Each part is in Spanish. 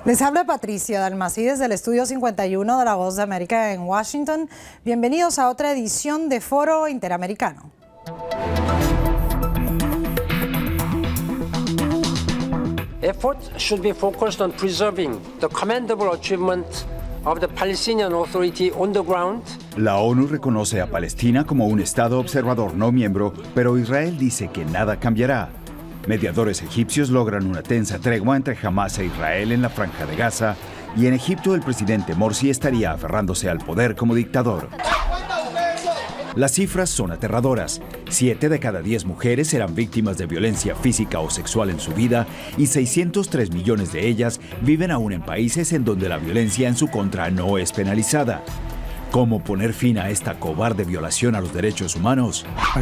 Les habla Patricia Dalmasí desde el Estudio 51 de La Voz de América en Washington. Bienvenidos a otra edición de Foro Interamericano. Efforts should be focused on preserving the commendable achievement of the Palestinian Authority on the ground. La ONU reconoce a Palestina como un Estado observador no miembro, pero Israel dice que nada cambiará. Mediadores egipcios logran una tensa tregua entre Hamás e Israel en la Franja de Gaza, y en Egipto el presidente Morsi estaría aferrándose al poder como dictador. Las cifras son aterradoras. 7 de cada 10 mujeres serán víctimas de violencia física o sexual en su vida, y 603 millones de ellas viven aún en países en donde la violencia en su contra no es penalizada. ¿Cómo poner fin a esta cobarde violación a los derechos humanos?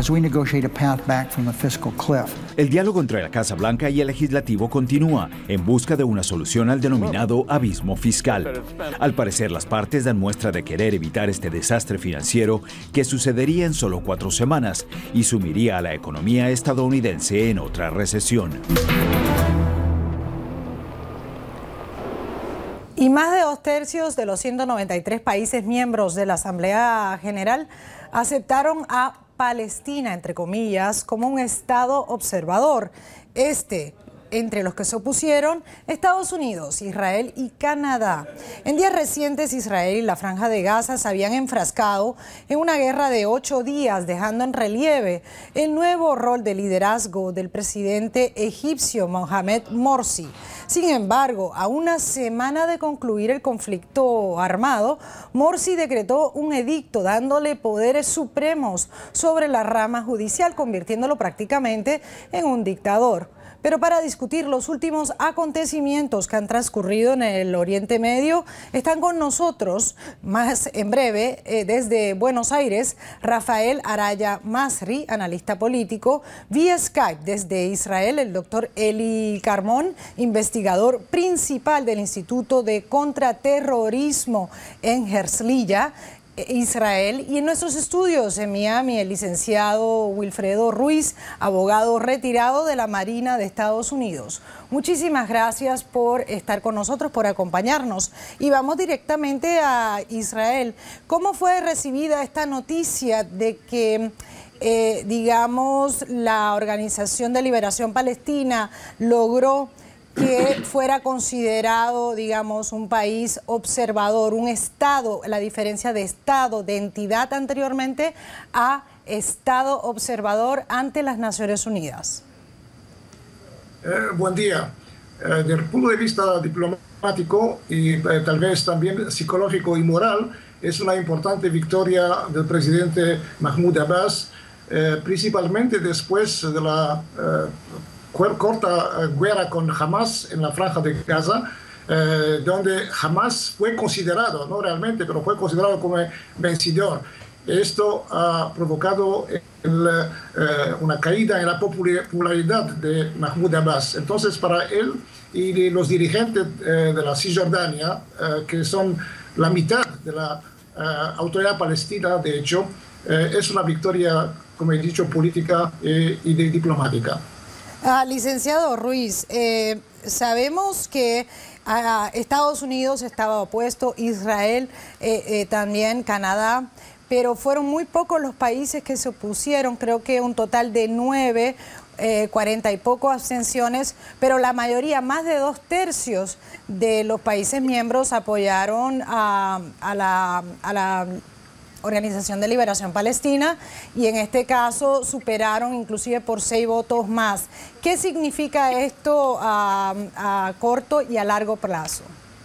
El diálogo entre la Casa Blanca y el Legislativo continúa en busca de una solución al denominado abismo fiscal. Al parecer, las partes dan muestra de querer evitar este desastre financiero que sucedería en solo 4 semanas y sumiría a la economía estadounidense en otra recesión. Y más de 2/3 de los 193 países miembros de la Asamblea General aceptaron a Palestina, entre comillas, como un Estado observador. Entre los que se opusieron, Estados Unidos, Israel y Canadá. En días recientes, Israel y la Franja de Gaza se habían enfrascado en una guerra de 8 días, dejando en relieve el nuevo rol de liderazgo del presidente egipcio Mohamed Morsi. Sin embargo, a una semana de concluir el conflicto armado, Morsi decretó un edicto dándole poderes supremos sobre la rama judicial, convirtiéndolo prácticamente en un dictador. Pero para discutir los últimos acontecimientos que han transcurrido en el Oriente Medio, están con nosotros más en breve desde Buenos Aires, Rafael Araya Masri, analista político, vía Skype desde Israel, el doctor Eli Carmón, investigador principal del Instituto de Contraterrorismo en Herzliya, Israel, y en nuestros estudios en Miami el licenciado Wilfredo Ruiz, abogado retirado de la Marina de Estados Unidos. Muchísimas gracias por estar con nosotros, por acompañarnos, y vamos directamente a Israel. ¿Cómo fue recibida esta noticia de que la Organización de Liberación Palestina logró que fuera considerado, un país observador, un Estado, la diferencia de Estado, de entidad anteriormente, a Estado observador ante las Naciones Unidas? Buen día. Desde el punto de vista diplomático y tal vez también psicológico y moral, es una importante victoria del presidente Mahmoud Abbas, principalmente después de la corta guerra con Hamás en la Franja de Gaza, donde Hamás fue considerado, no realmente, pero fue considerado como vencedor. Esto ha provocado una caída en la popularidad de Mahmoud Abbas. Entonces, para él y los dirigentes de la Cisjordania, que son la mitad de la autoridad palestina, de hecho, es una victoria, como he dicho, política y diplomática. Licenciado Ruiz, sabemos que Estados Unidos estaba opuesto, Israel también, Canadá, pero fueron muy pocos los países que se opusieron, creo que un total de 9, 40 y poco abstenciones, pero la mayoría, más de 2/3 de los países miembros apoyaron a la Organización de Liberación Palestina, y en este caso superaron inclusive por 6 votos más. ¿Qué significa esto a corto y a largo plazo?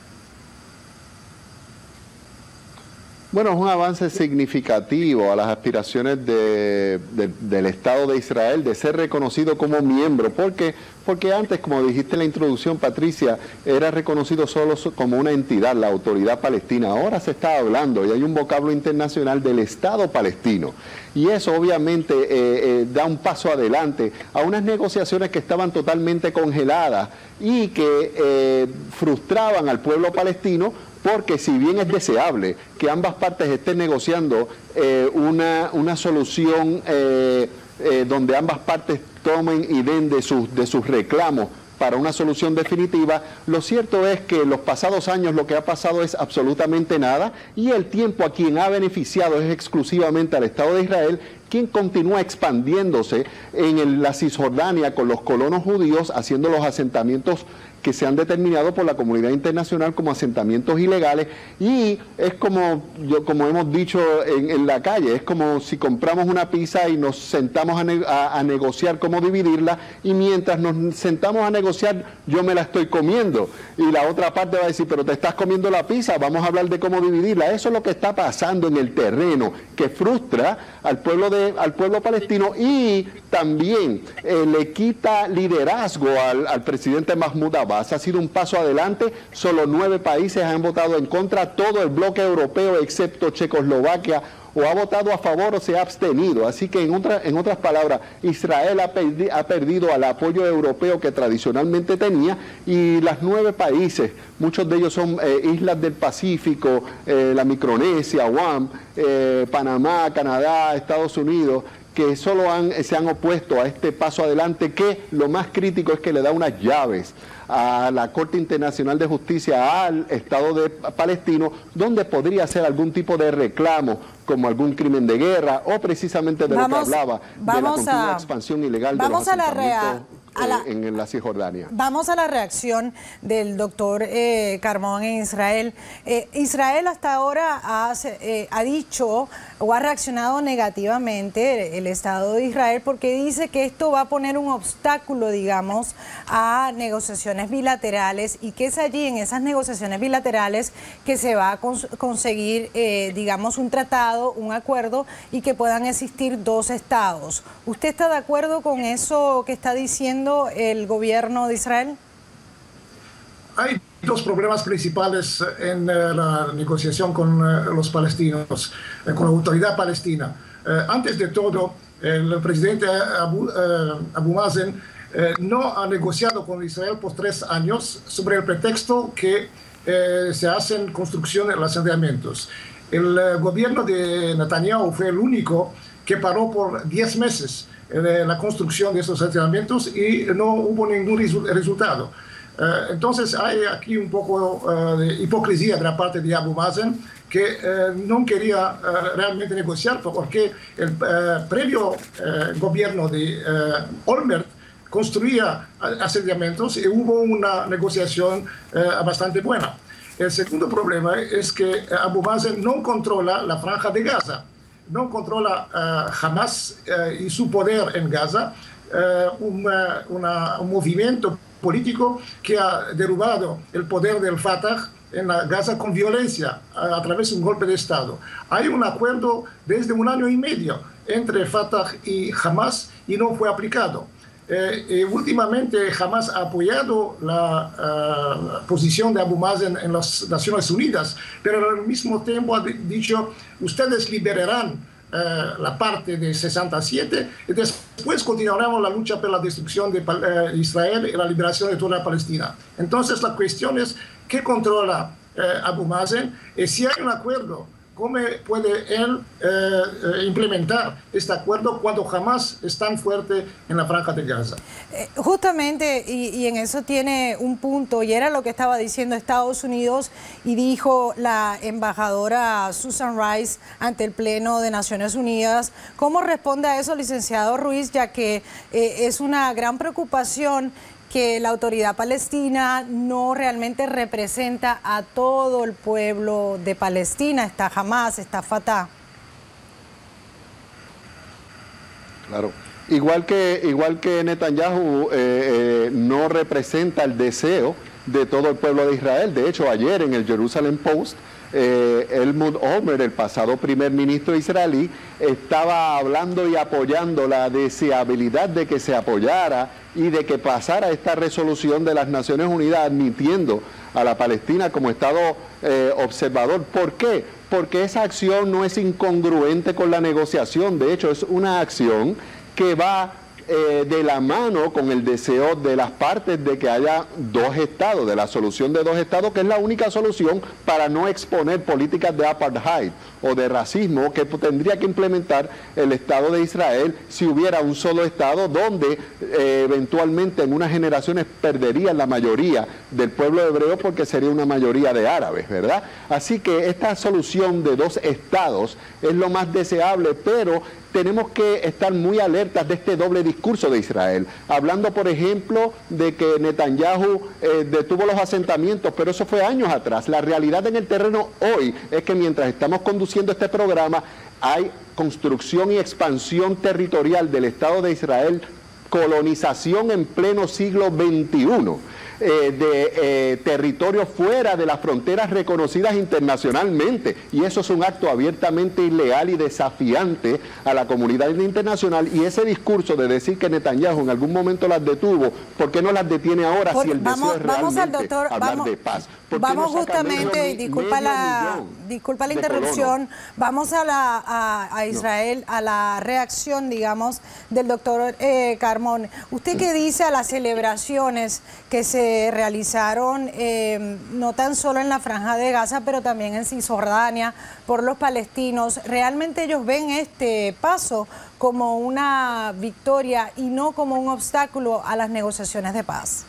Bueno, es un avance significativo a las aspiraciones del Estado de Israel de ser reconocido como miembro, porque antes, como dijiste en la introducción, Patricia, era reconocido solo como una entidad, la Autoridad Palestina. Ahora se está hablando y hay un vocablo internacional del Estado palestino, y eso obviamente da un paso adelante a unas negociaciones que estaban totalmente congeladas y que frustraban al pueblo palestino, porque si bien es deseable que ambas partes estén negociando una solución donde ambas partes tomen y den de sus reclamos para una solución definitiva. Lo cierto es que en los pasados años lo que ha pasado es absolutamente nada, y el tiempo a quien ha beneficiado es exclusivamente al Estado de Israel, quien continúa expandiéndose en la Cisjordania con los colonos judíos, haciendo los asentamientos que se han determinado por la comunidad internacional como asentamientos ilegales. Y es como hemos dicho en la calle, es como si compramos una pizza y nos sentamos a negociar cómo dividirla, y mientras nos sentamos a negociar yo me la estoy comiendo y la otra parte va a decir, pero te estás comiendo la pizza, vamos a hablar de cómo dividirla. Eso es lo que está pasando en el terreno, que frustra al pueblo palestino, y también le quita liderazgo al presidente Mahmoud Abbas. Ha sido un paso adelante. Solo 9 países han votado en contra, todo el bloque europeo excepto Checoslovaquia o ha votado a favor o se ha abstenido. Así que en otras palabras, Israel ha perdido al apoyo europeo que tradicionalmente tenía, y los 9 países, muchos de ellos son islas del Pacífico, la Micronesia, Guam, Panamá, Canadá, Estados Unidos, que solo se han opuesto a este paso adelante, que lo más crítico es que le da unas llaves a la Corte Internacional de Justicia, al Estado de palestino, donde podría hacer algún tipo de reclamo, como algún crimen de guerra, o precisamente de lo que hablaba, de la continua expansión ilegal de los asentamientos en la Cisjordania. Vamos a la reacción del doctor Carmón en Israel. Israel hasta ahora ha dicho o ha reaccionado negativamente, el Estado de Israel, porque dice que esto va a poner un obstáculo, digamos, a negociaciones bilaterales, y que es allí, en esas negociaciones bilaterales, que se va a conseguir, digamos, un tratado, un acuerdo, y que puedan existir 2 estados. ¿Usted está de acuerdo con eso que está diciendo el gobierno de Israel? Hay 2 problemas principales en la negociación con los palestinos, con la autoridad palestina. Antes de todo, el presidente Abu Mazen no ha negociado con Israel por 3 años sobre el pretexto que se hacen construcciones de asentamientos. El gobierno de Netanyahu fue el único que paró por 10 meses la construcción de esos asentamientos y no hubo ningún resultado. Entonces hay aquí un poco de hipocresía de la parte de Abu Mazen, que no quería realmente negociar, porque el previo gobierno de Olmert construía asentamientos y hubo una negociación bastante buena. El segundo problema es que Abu Mazen no controla la franja de Gaza, no controla Hamas y su poder en Gaza, un movimiento político que ha derrubado el poder del Fatah en la Gaza con violencia a través de un golpe de Estado. Hay un acuerdo desde 1 año y medio entre Fatah y Hamas y no fue aplicado. Últimamente Hamas ha apoyado la posición de Abu Mazen en las Naciones Unidas, pero al mismo tiempo ha dicho, ustedes liberarán la parte de 67 y después continuaremos la lucha por la destrucción de Israel y la liberación de toda la Palestina. Entonces la cuestión es qué controla Abu Mazen y si hay un acuerdo, ¿cómo puede él implementar este acuerdo cuando jamás es tan fuerte en la franja de Gaza? Justamente, y en eso tiene un punto, y era lo que estaba diciendo Estados Unidos, y dijo la embajadora Susan Rice ante el Pleno de Naciones Unidas. ¿Cómo responde a eso, licenciado Ruiz, ya que es una gran preocupación que la autoridad palestina no realmente representa a todo el pueblo de Palestina? Está Hamas, está Fatah. Claro. Igual que Netanyahu no representa el deseo de todo el pueblo de Israel. De hecho, ayer en el Jerusalem Post, Ehud Olmert, el pasado primer ministro israelí, estaba hablando y apoyando la deseabilidad de que se apoyara y de que pasara esta resolución de las Naciones Unidas admitiendo a la Palestina como Estado observador. ¿Por qué? Porque esa acción no es incongruente con la negociación. De hecho, es una acción que va de la mano con el deseo de las partes de que haya dos estados, de la solución de dos estados, que es la única solución para no exponer políticas de apartheid o de racismo que tendría que implementar el Estado de Israel si hubiera un solo estado donde eventualmente en unas generaciones perderían la mayoría del pueblo hebreo porque sería una mayoría de árabes, ¿verdad? Así que esta solución de dos estados es lo más deseable, pero tenemos que estar muy alertas de este doble discurso de Israel, hablando por ejemplo de que Netanyahu detuvo los asentamientos, pero eso fue años atrás. La realidad en el terreno hoy es que mientras estamos conduciendo este programa hay construcción y expansión territorial del Estado de Israel, colonización en pleno siglo XXI. De territorios fuera de las fronteras reconocidas internacionalmente, y eso es un acto abiertamente ilegal y desafiante a la comunidad internacional. Y ese discurso de decir que Netanyahu en algún momento las detuvo, ¿por qué no las detiene ahora si el deseo es realmente hablar de paz? Vamos justamente, disculpa la interrupción, vamos a Israel, a la reacción, digamos, del doctor Carmón. ¿Usted qué dice a las celebraciones que se realizaron no tan solo en la Franja de Gaza, pero también en Cisjordania por los palestinos? ¿Realmente ellos ven este paso como una victoria y no como un obstáculo a las negociaciones de paz?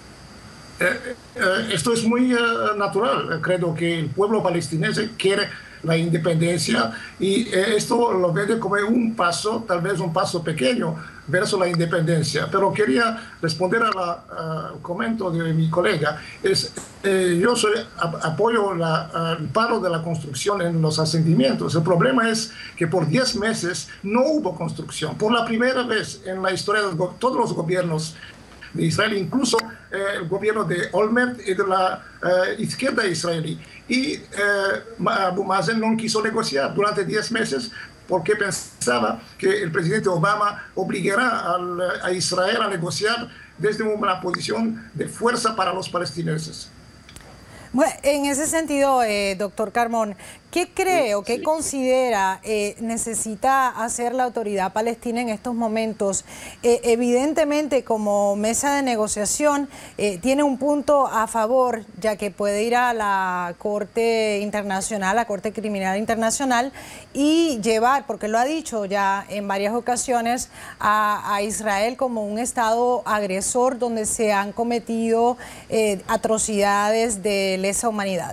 Esto es muy natural. Creo que el pueblo palestinense quiere la independencia y esto lo ve como un paso, tal vez un paso pequeño versus la independencia. Pero quería responder al comentario de mi colega. Yo apoyo el paro de la construcción en los asentamientos. El problema es que por 10 meses no hubo construcción. Por la primera vez en la historia de todos los gobiernos de Israel, incluso el gobierno de Olmert y de la izquierda israelí. Y Abu Mazen no quiso negociar durante 10 meses porque pensaba que el presidente Obama obligará a Israel a negociar desde una posición de fuerza para los palestineses. Bueno, en ese sentido, doctor Carmón, ¿qué cree o qué considera necesita hacer la autoridad palestina en estos momentos? Evidentemente, como mesa de negociación, tiene un punto a favor, ya que puede ir a la Corte Internacional, la Corte Criminal Internacional, y llevar, porque lo ha dicho ya en varias ocasiones, a Israel como un Estado agresor donde se han cometido atrocidades de lesa humanidad.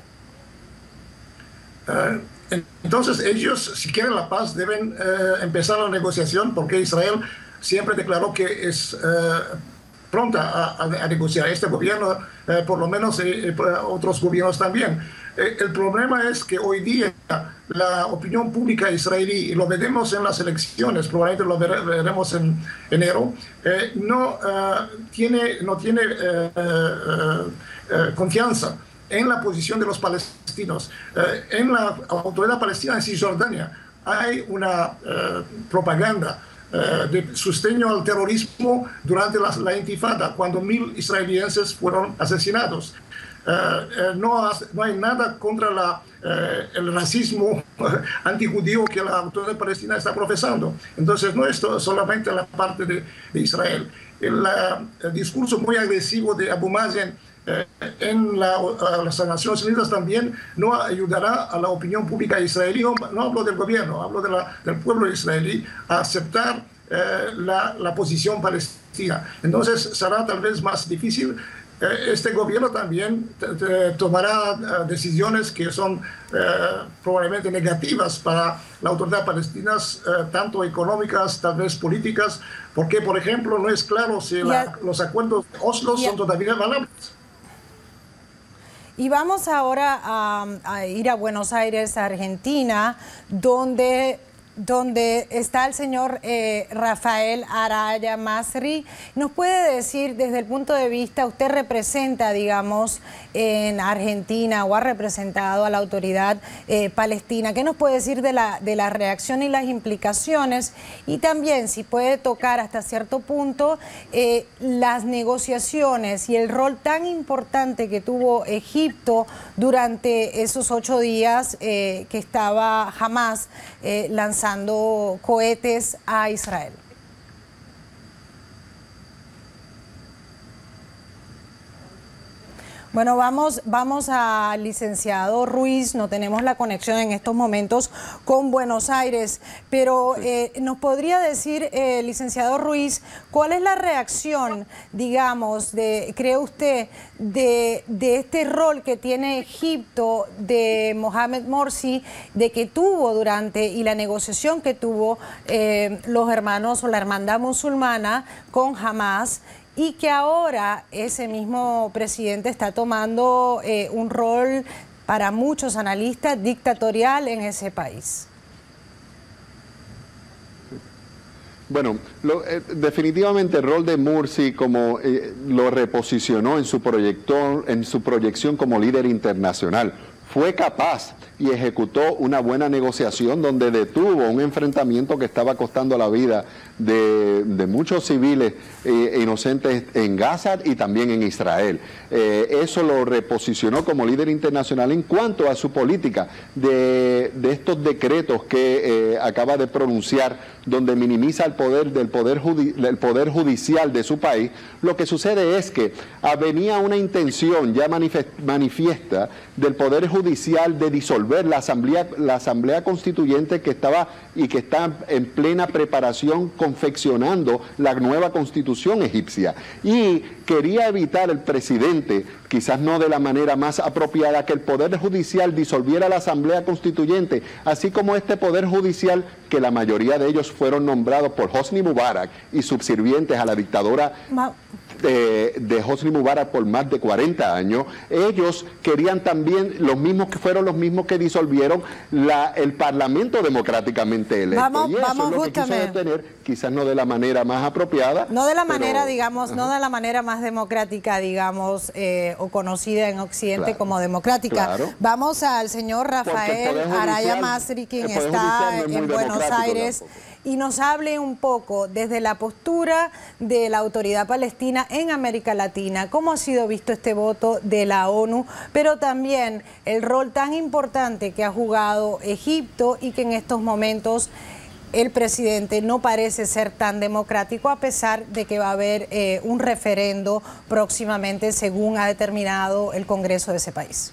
Entonces ellos, si quieren la paz, deben empezar la negociación, porque Israel siempre declaró que es pronta a negociar. Este gobierno, por lo menos otros gobiernos también. El problema es que hoy día la opinión pública israelí, y lo veremos en las elecciones, probablemente lo veremos en enero, no tiene confianza en la posición de los palestinos. En la autoridad palestina en Cisjordania hay una propaganda de sostenido al terrorismo durante la intifada, cuando 1000 israelíes fueron asesinados. No hay nada contra el racismo antijudío que la autoridad palestina está profesando. Entonces no es solamente la parte de Israel. El discurso muy agresivo de Abu Mazen en las Naciones Unidas también no ayudará a la opinión pública israelí. No hablo del gobierno, hablo del pueblo israelí a aceptar la posición palestina. Entonces será tal vez más difícil. Este gobierno también tomará decisiones que son probablemente negativas para la autoridad palestina, tanto económicas, tal vez políticas, porque, por ejemplo, no es claro si los acuerdos de Oslo son todavía valables. Y vamos ahora a ir a Buenos Aires, Argentina, donde está el señor Rafael Araya Masri. ¿Nos puede decir, desde el punto de vista, usted representa, digamos, en Argentina o ha representado a la autoridad palestina, qué nos puede decir de la reacción y las implicaciones? Y también, si puede tocar hasta cierto punto, las negociaciones y el rol tan importante que tuvo Egipto durante esos 8 días que estaba Hamás lanzando cohetes a Israel. Bueno, vamos al licenciado Ruiz. No tenemos la conexión en estos momentos con Buenos Aires, pero ¿nos podría decir, licenciado Ruiz, cuál es la reacción, digamos, cree usted, de este rol que tiene Egipto de Mohamed Morsi, de que tuvo durante y la negociación que tuvo los hermanos o la hermandad musulmana con Hamas, y que ahora ese mismo presidente está tomando un rol, para muchos analistas, dictatorial en ese país? Bueno, definitivamente el rol de Morsi como lo reposicionó en su proyección como líder internacional. Fue capaz y ejecutó una buena negociación donde detuvo un enfrentamiento que estaba costando la vida de muchos civiles inocentes en Gaza y también en Israel. Eso lo reposicionó como líder internacional en cuanto a su política de estos decretos que acaba de pronunciar, donde minimiza el poder judicial de su país. Lo que sucede es que venía una intención ya manifiesta del Poder Judicial de disolver la Asamblea Constituyente que está en plena preparación, confeccionando la nueva Constitución egipcia. Y quería evitar el presidente, quizás no de la manera más apropiada, que el Poder Judicial disolviera la Asamblea Constituyente, así como este Poder Judicial, que la mayoría de ellos fueron nombrados por Hosni Mubarak y subsirvientes a la dictadura de Hosni Mubarak por más de 40 años. Ellos querían también, fueron los mismos que disolvieron el Parlamento democráticamente electo. Y eso es lo que quiso detener, quizás no de la manera más apropiada. No de la manera, digamos, no de la manera más democrática, digamos, o conocida en Occidente como democrática. Claro. Vamos al señor Rafael Araya Masri, quien está en Buenos Aires, y nos hable un poco desde la postura de la autoridad palestina en América Latina, cómo ha sido visto este voto de la ONU, pero también el rol tan importante que ha jugado Egipto y que en estos momentos el presidente no parece ser tan democrático, a pesar de que va a haber un referendo próximamente, según ha determinado el Congreso de ese país.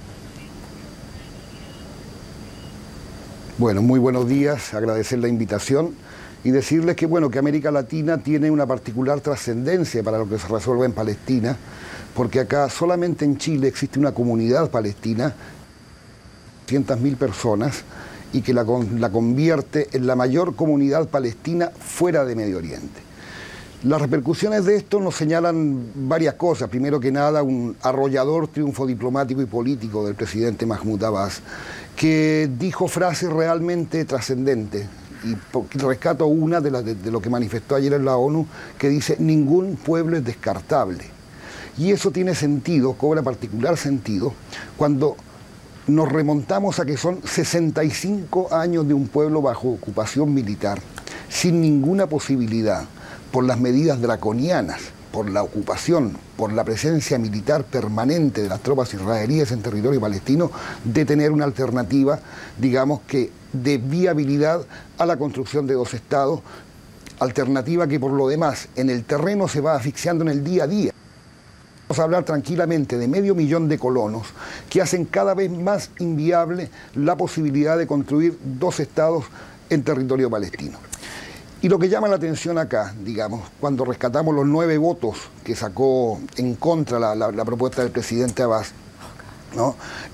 Bueno, muy buenos días, agradecer la invitación y decirles que, bueno, que América Latina tiene una particular trascendencia para lo que se resuelve en Palestina, porque acá solamente en Chile existe una comunidad palestina, 200.000 personas, y que la convierte en la mayor comunidad palestina fuera de Medio Oriente. Las repercusiones de esto nos señalan varias cosas. Primero que nada, un arrollador triunfo diplomático y político del presidente Mahmoud Abbas, que dijo frases realmente trascendentes. Y rescato una de lo que manifestó ayer en la ONU, que dice: ningún pueblo es descartable. Y eso tiene sentido, cobra particular sentido, cuando nos remontamos a que son 65 años de un pueblo bajo ocupación militar, sin ninguna posibilidad, por las medidas draconianas, por la ocupación, por la presencia militar permanente de las tropas israelíes en territorio palestino, de tener una alternativa, digamos que de viabilidad a la construcción de dos estados, alternativa que por lo demás en el terreno se va asfixiando en el día a día. Vamos a hablar tranquilamente de 500.000 de colonos que hacen cada vez más inviable la posibilidad de construir dos estados en territorio palestino. Y lo que llama la atención acá, digamos, cuando rescatamos los 9 votos que sacó en contra la propuesta del presidente Abbas, ¿no?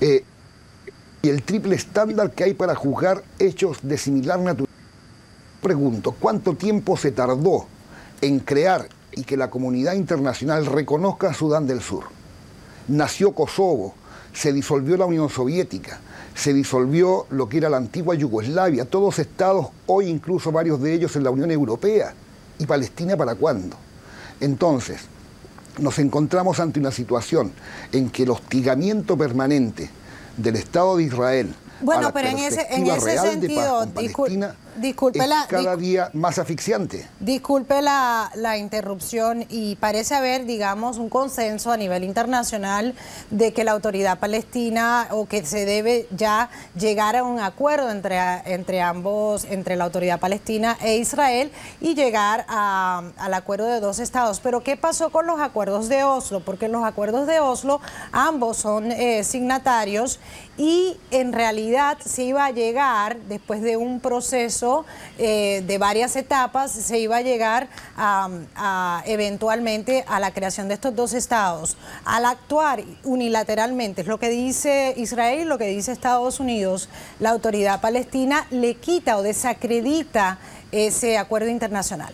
Y el triple estándar que hay para juzgar hechos de similar naturaleza. Pregunto, ¿cuánto tiempo se tardó en crear y que la comunidad internacional reconozca a Sudán del Sur? Nació Kosovo, se disolvió la Unión Soviética, se disolvió lo que era la antigua Yugoslavia, todos estados, hoy incluso varios de ellos en la Unión Europea. ¿Y Palestina para cuándo? Entonces, nos encontramos ante una situación en que el hostigamiento permanente del Estado de Israel, bueno, pero en ese sentido, es cada día más asfixiante. Disculpe la interrupción, y parece haber, digamos, un consenso a nivel internacional de que la autoridad palestina, o que se debe ya llegar a un acuerdo entre ambos, entre la autoridad palestina e Israel, y llegar al acuerdo de 2 estados. Pero ¿qué pasó con los acuerdos de Oslo? Porque los acuerdos de Oslo, ambos son signatarios, y en realidad se iba a llegar, después de un proceso de varias etapas, se iba a llegar eventualmente a la creación de estos 2 estados. Al actuar unilateralmente, es lo que dice Israel, lo que dice Estados Unidos, la autoridad palestina le quita o desacredita ese acuerdo internacional.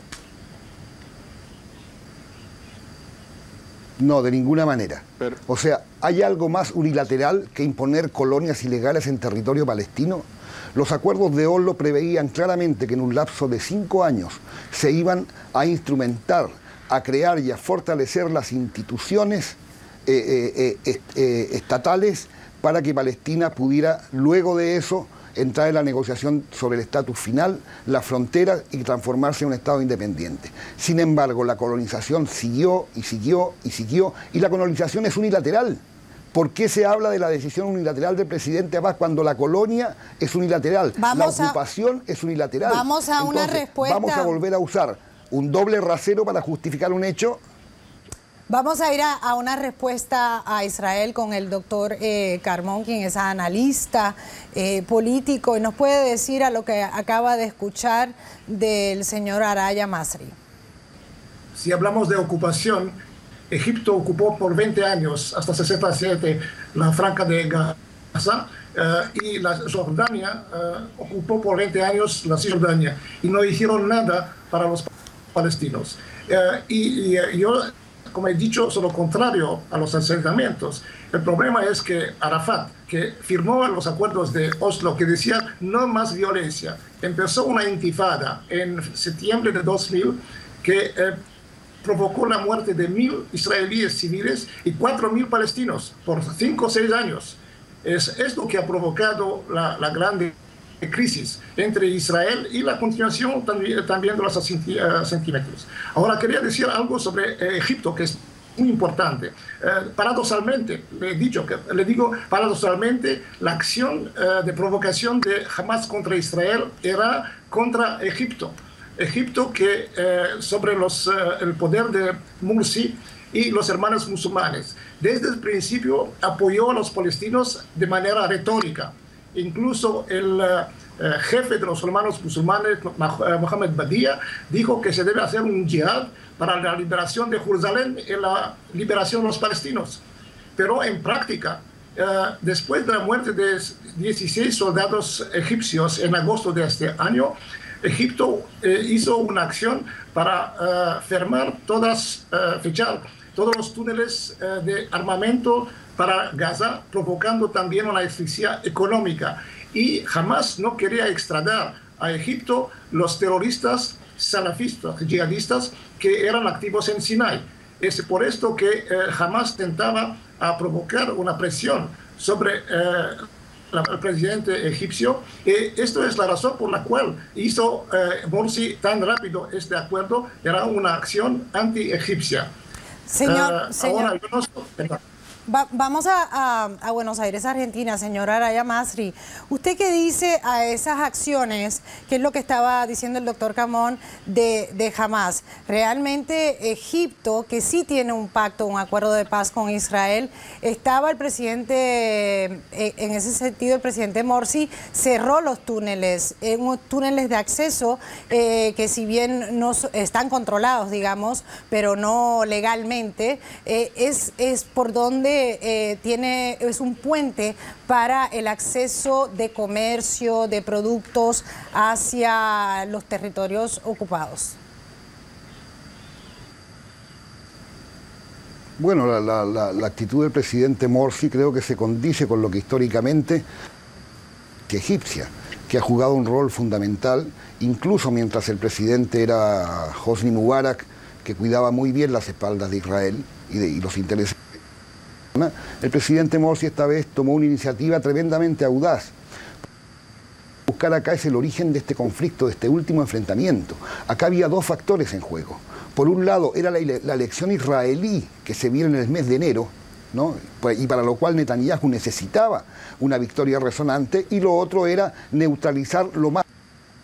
No, de ninguna manera. O sea, ¿hay algo más unilateral que imponer colonias ilegales en territorio palestino? Los acuerdos de Oslo preveían claramente que en un lapso de 5 años se iban a instrumentar, a crear y a fortalecer las instituciones estatales para que Palestina pudiera, luego de eso, entrar en la negociación sobre el estatus final, la frontera, y transformarse en un Estado independiente. Sin embargo, la colonización siguió y siguió y siguió, y la colonización es unilateral. ¿Por qué se habla de la decisión unilateral del presidente Abbas cuando la colonia es unilateral? La ocupación es unilateral. Vamos a una respuesta. ¿Vamos a volver a usar un doble rasero para justificar un hecho? Vamos a ir a una respuesta a Israel con el doctor Carmón, quien es analista político, y nos puede decir a lo que acaba de escuchar del señor Araya Masri. Si hablamos de ocupación, Egipto ocupó por 20 años, hasta 67, la franja de Gaza, y la Jordania ocupó por 20 años la Cisjordania, y no hicieron nada para los palestinos. Yo, como he dicho, soy lo contrario a los asentamientos. El problema es que Arafat, que firmó los acuerdos de Oslo, que decía no más violencia, empezó una intifada en septiembre de 2000 que provocó la muerte de 1.000 israelíes civiles y 4.000 palestinos por 5 o 6 años. Es lo que ha provocado la grande crisis entre Israel y la continuación también de los asentamientos. Ahora quería decir algo sobre Egipto, que es muy importante. Paradoxalmente, le digo paradoxalmente, la acción de provocación de Hamas contra Israel era contra Egipto. Egipto que sobre el poder de Morsi y los hermanos musulmanes. Desde el principio apoyó a los palestinos de manera retórica. Incluso el jefe de los hermanos musulmanes, Mohammed Badia, dijo que se debe hacer un jihad para la liberación de Jerusalén y la liberación de los palestinos. Pero en práctica, después de la muerte de 16 soldados egipcios en agosto de este año, Egipto hizo una acción para fechar todos los túneles de armamento para Gaza, provocando también una asfixia económica. Y jamás no quería extradar a Egipto los terroristas salafistas, yihadistas, que eran activos en Sinai. Es por esto que jamás tentaba a provocar una presión sobre el presidente egipcio. Esto es la razón por la cual hizo Morsi tan rápido este acuerdo. Era una acción anti-egipcia. Señor. Ahora, yo no sé, vamos a Buenos Aires, Argentina, señor Araya Masri. ¿Usted qué dice a esas acciones, que es lo que estaba diciendo el doctor Camón, de Hamas? Realmente Egipto, que sí tiene un pacto, un acuerdo de paz con Israel, estaba el presidente, en ese sentido el presidente Morsi cerró los túneles, túneles de acceso que si bien no están controlados, digamos, pero no legalmente, es por donde es un puente para el acceso de comercio, de productos hacia los territorios ocupados. Bueno, la actitud del presidente Morsi creo que se condice con lo que históricamente que egipcia, que ha jugado un rol fundamental, incluso mientras el presidente era Hosni Mubarak, que cuidaba muy bien las espaldas de Israel y los intereses. El presidente Morsi esta vez tomó una iniciativa tremendamente audaz. Buscar acá es el origen de este conflicto, de este último enfrentamiento. Acá había dos factores en juego. Por un lado era la elección israelí que se vio en el mes de enero, ¿no? Y para lo cual Netanyahu necesitaba una victoria resonante, y lo otro era neutralizar lo más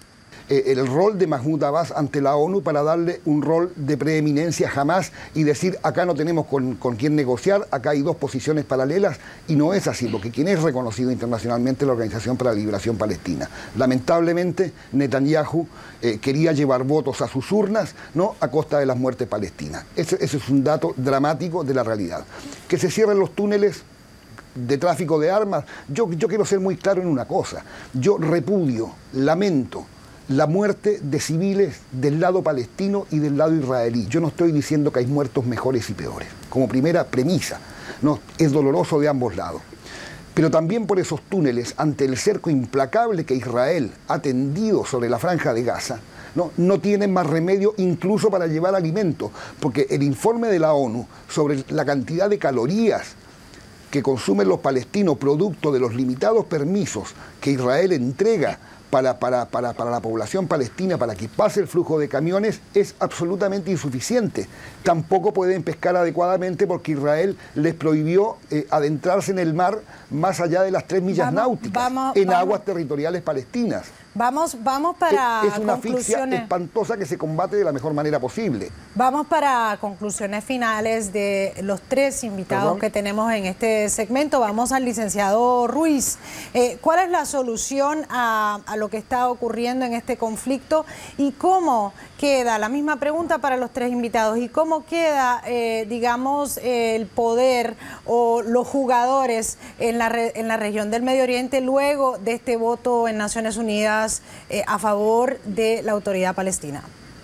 el rol de Mahmoud Abbas ante la ONU para darle un rol de preeminencia a Hamás y decir, acá no tenemos con quién negociar, acá hay dos posiciones paralelas, y no es así, porque quien es reconocido internacionalmente es la Organización para la Liberación Palestina. Lamentablemente, Netanyahu quería llevar votos a sus urnas, ¿no?, a costa de las muertes palestinas. Ese es un dato dramático de la realidad. Que se cierren los túneles de tráfico de armas, yo quiero ser muy claro en una cosa. Yo repudio, lamento la muerte de civiles del lado palestino y del lado israelí. Yo no estoy diciendo que hay muertos mejores y peores. Como primera premisa, no, es doloroso de ambos lados. Pero también por esos túneles, ante el cerco implacable que Israel ha tendido sobre la Franja de Gaza, no tienen más remedio incluso para llevar alimento, porque el informe de la ONU sobre la cantidad de calorías que consumen los palestinos producto de los limitados permisos que Israel entrega para la población palestina, para que pase el flujo de camiones, es absolutamente insuficiente. Tampoco pueden pescar adecuadamente porque Israel les prohibió adentrarse en el mar más allá de las 3 millas náuticas, en aguas territoriales palestinas. Vamos para es una asfixia conclusiones espantosa que se combate de la mejor manera posible. Vamos para conclusiones finales de los 3 invitados que tenemos en este segmento. Vamos al licenciado Ruiz. ¿Cuál es la solución a lo que está ocurriendo en este conflicto y cómo queda, la misma pregunta para los 3 invitados, y cómo queda, digamos, el poder o los jugadores en la región del Medio Oriente luego de este voto en Naciones Unidas a favor de la autoridad palestina?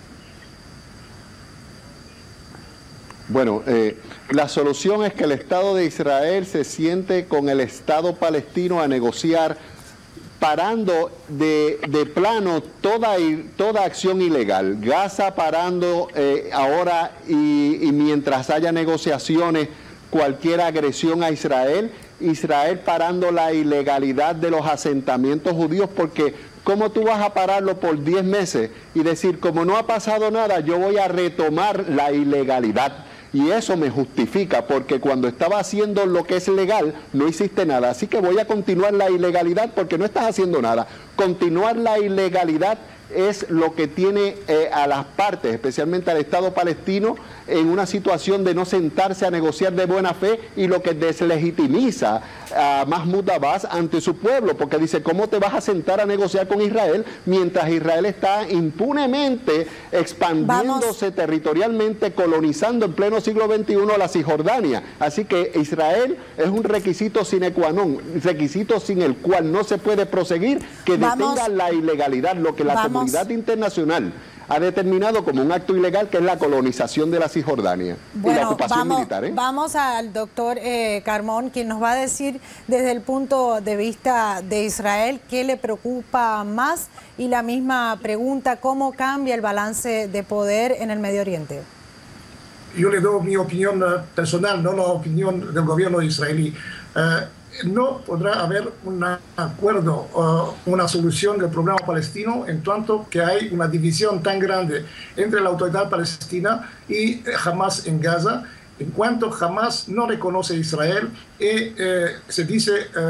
Bueno, la solución es que el Estado de Israel se siente con el Estado palestino a negociar, parando de plano toda acción ilegal. Gaza parando ahora y mientras haya negociaciones, cualquier agresión a Israel. Israel parando la ilegalidad de los asentamientos judíos, porque ¿cómo tú vas a pararlo por 10 meses y decir, como no ha pasado nada, yo voy a retomar la ilegalidad? Y eso me justifica, porque cuando estaba haciendo lo que es legal, no hiciste nada. Así que voy a continuar la ilegalidad porque no estás haciendo nada. Continuar la ilegalidad es lo que tiene a las partes, especialmente al Estado palestino, en una situación de no sentarse a negociar de buena fe, y lo que deslegitimiza a Mahmoud Abbas ante su pueblo, porque dice, ¿cómo te vas a sentar a negociar con Israel mientras Israel está impunemente expandiéndose territorialmente, colonizando en pleno siglo XXI la Cisjordania? Así que Israel es un requisito sine qua non, requisito sin el cual no se puede proseguir, que detenga la ilegalidad, lo que la comunidad internacional ha determinado como un acto ilegal, que es la colonización de la Cisjordania y la ocupación militar. Vamos al doctor Carmón, quien nos va a decir desde el punto de vista de Israel qué le preocupa más, y la misma pregunta, ¿cómo cambia el balance de poder en el Medio Oriente? Yo le doy mi opinión personal, no la opinión del gobierno israelí. No podrá haber un acuerdo o una solución del problema palestino en tanto que hay una división tan grande entre la autoridad palestina y Hamás en Gaza, en cuanto Hamás no reconoce a Israel y se dice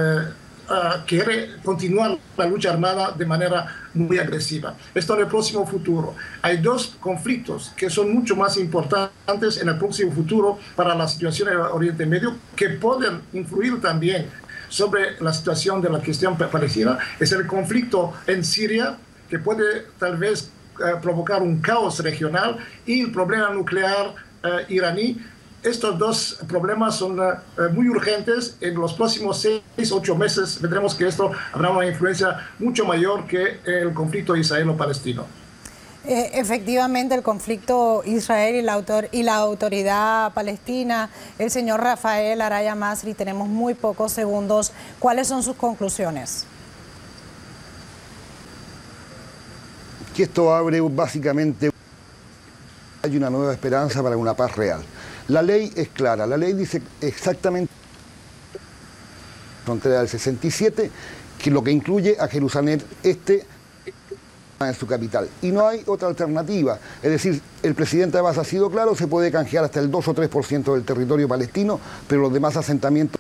quiere continuar la lucha armada de manera muy agresiva. Esto en el próximo futuro. Hay 2 conflictos que son mucho más importantes en el próximo futuro para la situación en el Oriente Medio, que pueden influir también sobre la situación de la cuestión palestina. Es el conflicto en Siria, que puede tal vez provocar un caos regional, y el problema nuclear iraní. Estos 2 problemas son muy urgentes. En los próximos 6-8 meses vendremos que esto habrá una influencia mucho mayor que el conflicto israelo-palestino. Efectivamente, el conflicto Israel y la autoridad palestina. El señor Rafael Araya Masri, tenemos muy pocos segundos. ¿Cuáles son sus conclusiones? Que esto abre básicamente, hay una nueva esperanza para una paz real. La ley es clara, la ley dice exactamente, frontera del 67, que lo que incluye a Jerusalén Este en su capital. Y no hay otra alternativa. Es decir, el presidente Abbas ha sido claro, se puede canjear hasta el 2 o 3% del territorio palestino, pero los demás asentamientos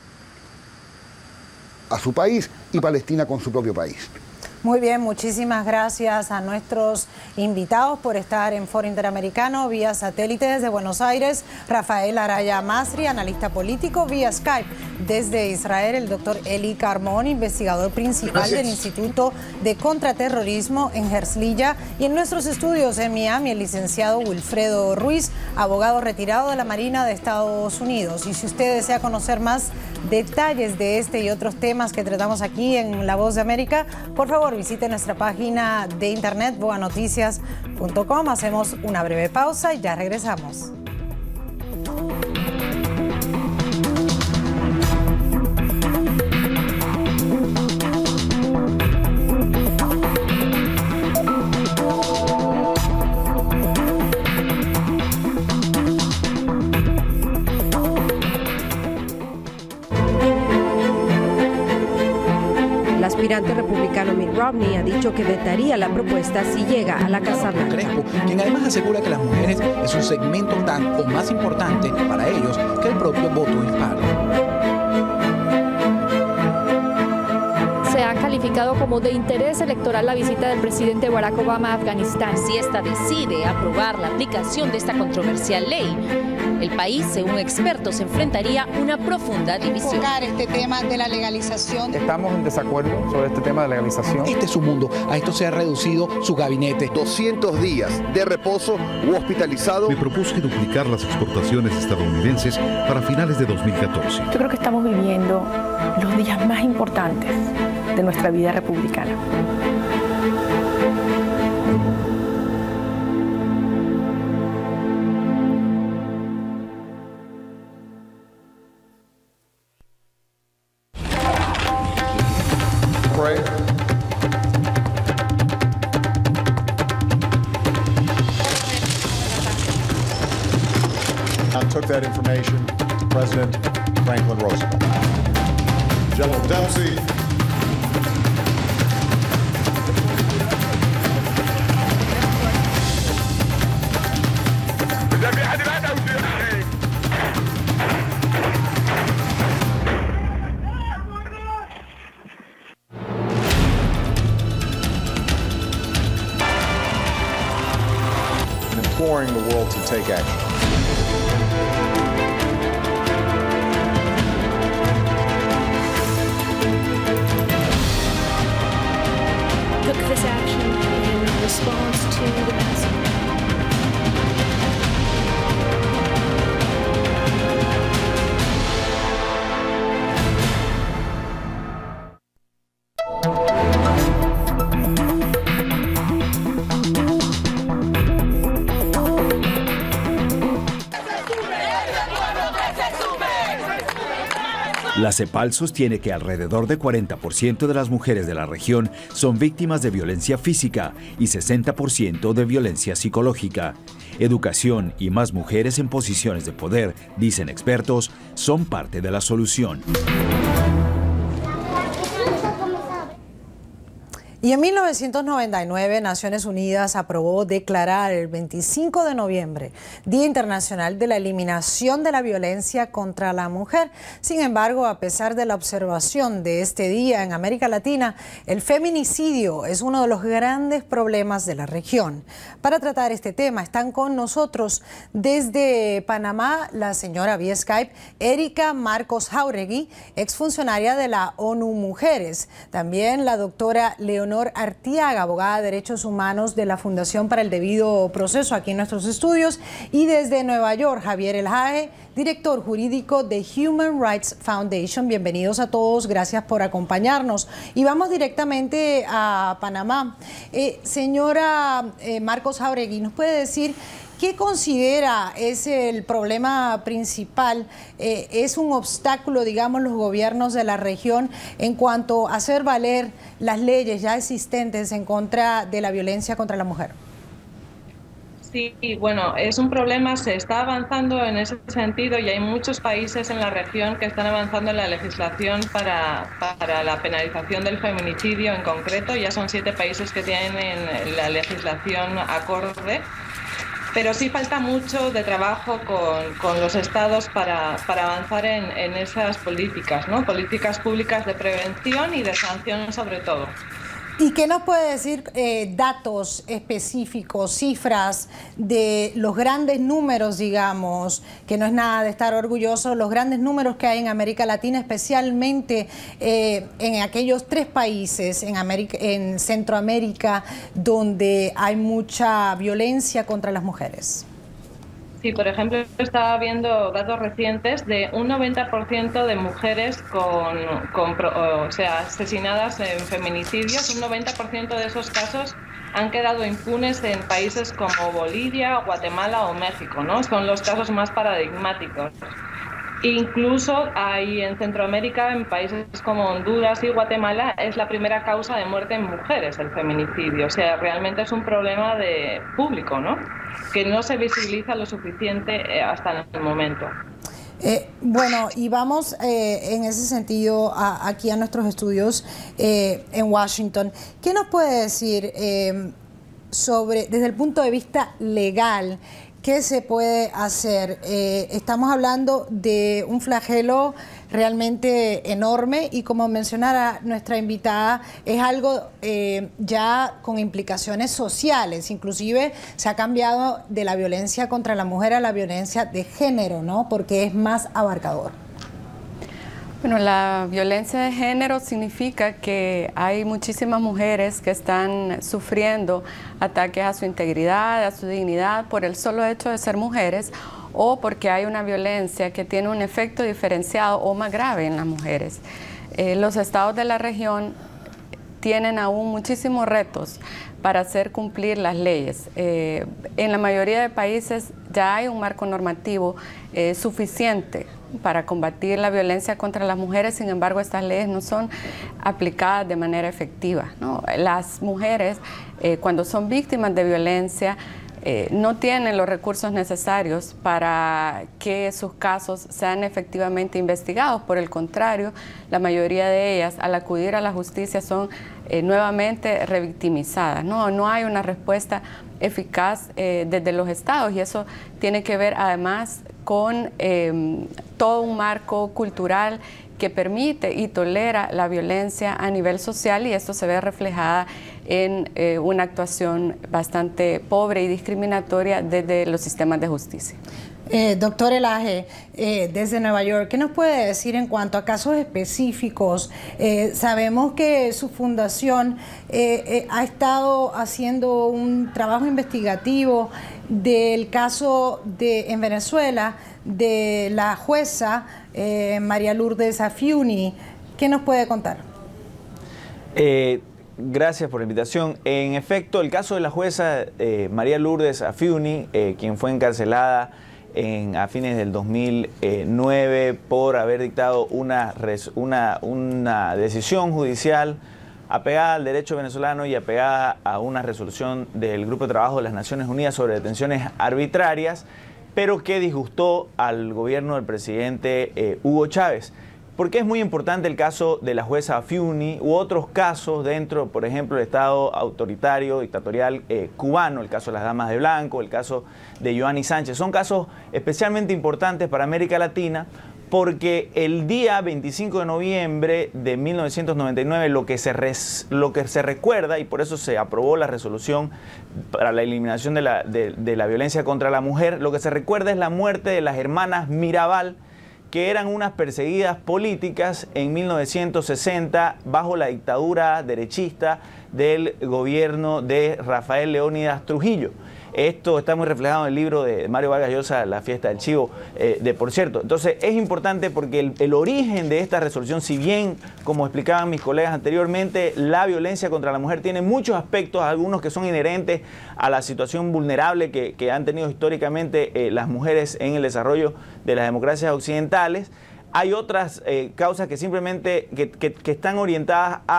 a su país y Palestina con su propio país. Muy bien, muchísimas gracias a nuestros invitados por estar en Foro Interamericano vía satélite desde Buenos Aires. Rafael Araya Masri, analista político, vía Skype desde Israel, el doctor Eli Carmón, investigador principal del Instituto de Contraterrorismo en Herzliya, y en nuestros estudios en Miami, el licenciado Wilfredo Ruiz, abogado retirado de la Marina de Estados Unidos. Y si usted desea conocer más detalles de este y otros temas que tratamos aquí en La Voz de América, por favor visite nuestra página de internet boanoticias.com. Hacemos una breve pausa y ya regresamos. El aspirante republicano Mitt Romney ha dicho que vetaría la propuesta si llega a la Casa Blanca. Crespo, quien además asegura que las mujeres es un segmento tan o más importante para ellos que el propio voto hispano. Se ha calificado como de interés electoral la visita del presidente Barack Obama a Afganistán. Si esta decide aprobar la aplicación de esta controversial ley, el país, según expertos, enfrentaría una profunda división. Este tema de la legalización. Estamos en desacuerdo sobre este tema de legalización. Este es su mundo. A esto se ha reducido su gabinete. 200 días de reposo u hospitalizado. Me propuse duplicar las exportaciones estadounidenses para finales de 2014. Yo creo que estamos viviendo los días más importantes de nuestra vida republicana. Took that information, President Franklin Roosevelt. General Dempsey. Imploring the world to take action. This action in response to the massacre. La CEPAL sostiene que alrededor de 40% de las mujeres de la región son víctimas de violencia física y 60% de violencia psicológica. Educación y más mujeres en posiciones de poder, dicen expertos, son parte de la solución. Y en 1999, Naciones Unidas aprobó declarar el 25 de noviembre Día Internacional de la Eliminación de la Violencia contra la Mujer. Sin embargo, a pesar de la observación de este día en América Latina, el feminicidio es uno de los grandes problemas de la región. Para tratar este tema están con nosotros desde Panamá la señora vía Skype Erika Marcos Jáuregui, exfuncionaria de la ONU Mujeres. También la doctora Leonor Artiaga, abogada de Derechos Humanos de la Fundación para el Debido Proceso, aquí en nuestros estudios. Y desde Nueva York, Javier Elhaje, director jurídico de Human Rights Foundation. Bienvenidos a todos, gracias por acompañarnos. Y vamos directamente a Panamá. Señora Marcos Jáuregui, ¿nos puede decir qué considera es el problema principal? ¿Es un obstáculo, digamos, los gobiernos de la región en cuanto a hacer valer las leyes ya existentes en contra de la violencia contra la mujer? Sí, bueno, es un problema, se está avanzando en ese sentido y hay muchos países en la región que están avanzando en la legislación para la penalización del feminicidio en concreto. Ya son 7 países que tienen la legislación acorde, pero sí falta mucho de trabajo con los estados para avanzar en esas políticas, ¿no? Políticas públicas de prevención y de sanción sobre todo. ¿Y qué nos puede decir datos específicos, cifras de los grandes números, digamos, que no es nada de estar orgulloso, los grandes números que hay en América Latina, especialmente en aquellos 3 países en Centroamérica donde hay mucha violencia contra las mujeres? Sí, por ejemplo, estaba viendo datos recientes de un 90% de mujeres asesinadas en feminicidios. Un 90% de esos casos han quedado impunes en países como Bolivia, Guatemala o México, ¿no? Son los casos más paradigmáticos. Incluso ahí en Centroamérica, en países como Honduras y Guatemala, es la primera causa de muerte en mujeres el feminicidio. O sea, realmente es un problema de público, ¿no? Que no se visibiliza lo suficiente hasta el momento. Bueno, y vamos en ese sentido aquí a nuestros estudios en Washington. ¿Qué nos puede decir sobre, desde el punto de vista legal, qué se puede hacer? Estamos hablando de un flagelo realmente enorme y, como mencionara nuestra invitada, es algo ya con implicaciones sociales. Inclusive se ha cambiado de la violencia contra la mujer a la violencia de género, ¿no? Porque es más abarcador. Bueno, la violencia de género significa que hay muchísimas mujeres que están sufriendo ataques a su integridad, a su dignidad, por el solo hecho de ser mujeres, o porque hay una violencia que tiene un efecto diferenciado o más grave en las mujeres. Los estados de la región tienen aún muchísimos retos para hacer cumplir las leyes. En la mayoría de países ya hay un marco normativo suficiente para combatir la violencia contra las mujeres. Sin embargo, estas leyes no son aplicadas de manera efectiva, ¿no? Las mujeres, cuando son víctimas de violencia, no tienen los recursos necesarios para que sus casos sean efectivamente investigados. Por el contrario, la mayoría de ellas, al acudir a la justicia, son nuevamente revictimizadas. No hay una respuesta eficaz desde los estados, y eso tiene que ver además con todo un marco cultural que permite y tolera la violencia a nivel social, y esto se ve reflejada en una actuación bastante pobre y discriminatoria desde los sistemas de justicia. Doctor Elaje, desde Nueva York, ¿qué nos puede decir en cuanto a casos específicos? Sabemos que su fundación ha estado haciendo un trabajo investigativo del caso en Venezuela de la jueza María Lourdes Afiuni. ¿Qué nos puede contar? Gracias por la invitación. En efecto, el caso de la jueza María Lourdes Afiuni, quien fue encarcelada a fines del 2009 por haber dictado una decisión judicial apegada al derecho venezolano y apegada a una resolución del Grupo de Trabajo de las Naciones Unidas sobre detenciones arbitrarias, pero que disgustó al gobierno del presidente Hugo Chávez. Porque es muy importante el caso de la jueza Afiuni u otros casos dentro, por ejemplo, del Estado autoritario, dictatorial cubano, el caso de las Damas de Blanco, el caso de Yoani Sánchez. Son casos especialmente importantes para América Latina porque el día 25 de noviembre de 1999 lo que se recuerda, y por eso se aprobó la resolución para la eliminación de la violencia contra la mujer, lo que se recuerda es la muerte de las hermanas Mirabal, que eran unas perseguidas políticas en 1960 bajo la dictadura derechista del gobierno de Rafael Leónidas Trujillo. Esto está muy reflejado en el libro de Mario Vargas Llosa, La fiesta del chivo, por cierto. Entonces es importante porque el origen de esta resolución, si bien, como explicaban mis colegas anteriormente, la violencia contra la mujer tiene muchos aspectos, algunos que son inherentes a la situación vulnerable que han tenido históricamente las mujeres en el desarrollo de las democracias occidentales. Hay otras causas que simplemente que están orientadas a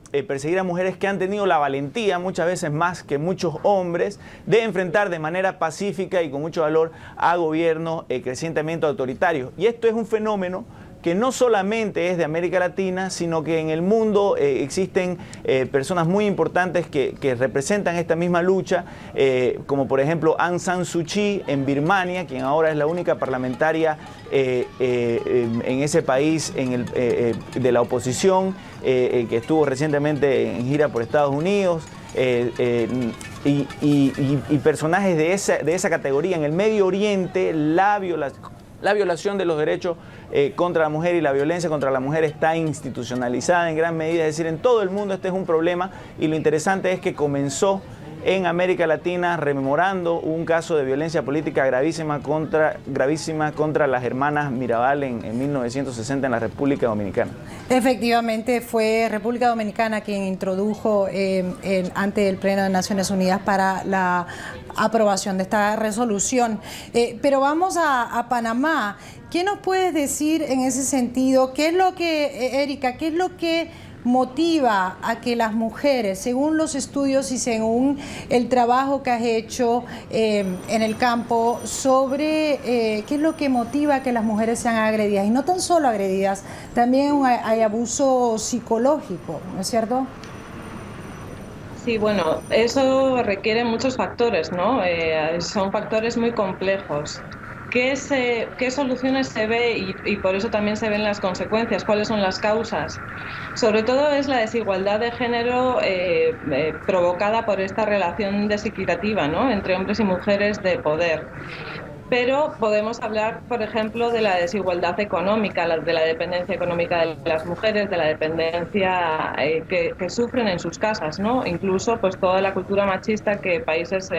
perseguir a mujeres que han tenido la valentía, muchas veces más que muchos hombres, de enfrentar de manera pacífica y con mucho valor a gobiernos crecientemente autoritarios. Y esto es un fenómeno que no solamente es de América Latina, sino que en el mundo existen personas muy importantes que representan esta misma lucha, como por ejemplo Aung San Suu Kyi en Birmania, quien ahora es la única parlamentaria en ese país de la oposición, que estuvo recientemente en gira por Estados Unidos, y personajes de esa categoría. En el Medio Oriente, la violación de los derechos contra la mujer y la violencia contra la mujer está institucionalizada en gran medida, es decir, en todo el mundo este es un problema, y lo interesante es que comenzó en América Latina rememorando un caso de violencia política gravísima contra las hermanas Mirabal en 1960 en la República Dominicana. Efectivamente, fue República Dominicana quien introdujo ante el Pleno de Naciones Unidas para la aprobación de esta resolución. Pero vamos a Panamá. ¿Qué nos puedes decir en ese sentido? ¿Qué es lo que, Erika, qué es lo que motiva a que las mujeres, según los estudios y según el trabajo que has hecho en el campo, sobre qué es lo que motiva a que las mujeres sean agredidas? Y no tan solo agredidas, también hay abuso psicológico, ¿no es cierto? Sí, bueno, eso requiere muchos factores, ¿no? Son factores muy complejos. ¿Qué soluciones se ve y por eso también se ven las consecuencias? ¿Cuáles son las causas? Sobre todo es la desigualdad de género provocada por esta relación desequitativa, ¿no?, entre hombres y mujeres de poder. Pero podemos hablar, por ejemplo, de la desigualdad económica, de la dependencia económica de las mujeres, de la dependencia que sufren en sus casas, ¿no? Incluso pues toda la cultura machista que países